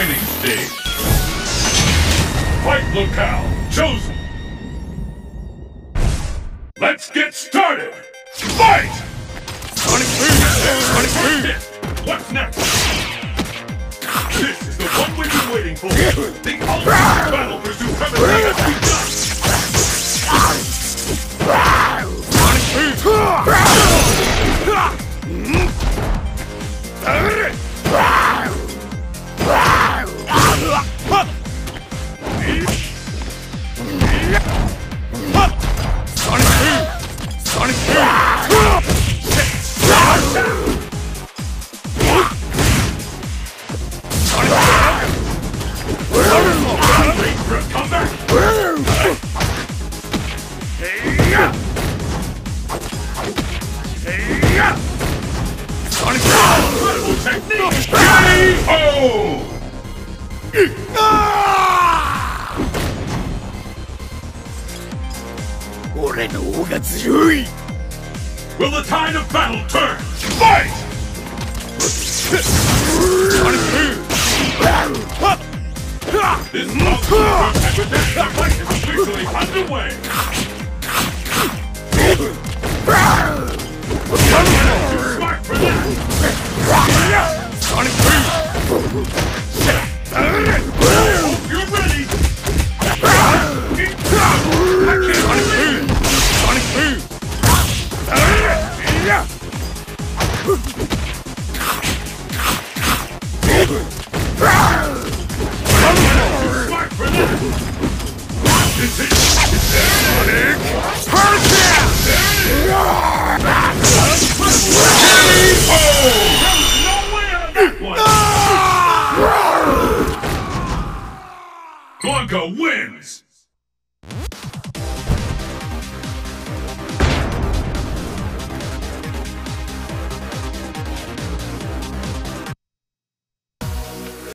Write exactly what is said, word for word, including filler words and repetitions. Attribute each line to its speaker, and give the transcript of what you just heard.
Speaker 1: training stage. Fight locale chosen. Let's get started. Fight! Sonic Boom! Sonic Boom! What's next? This is the one we've been waiting for. The ultimate battle for supremacy has begun. Sonic Boom! Sonic Boom! Incredible technique! K O! Will the tide of battle turn? Fight! Sonic Boom! This long-term academic fight is officially underway! Smart for that! Sonic Boom! Hope you're ready! Sonic Boom! Sonic Boom! Smart for that! This is Sonic Persia! No way out of that one! Blanka wins!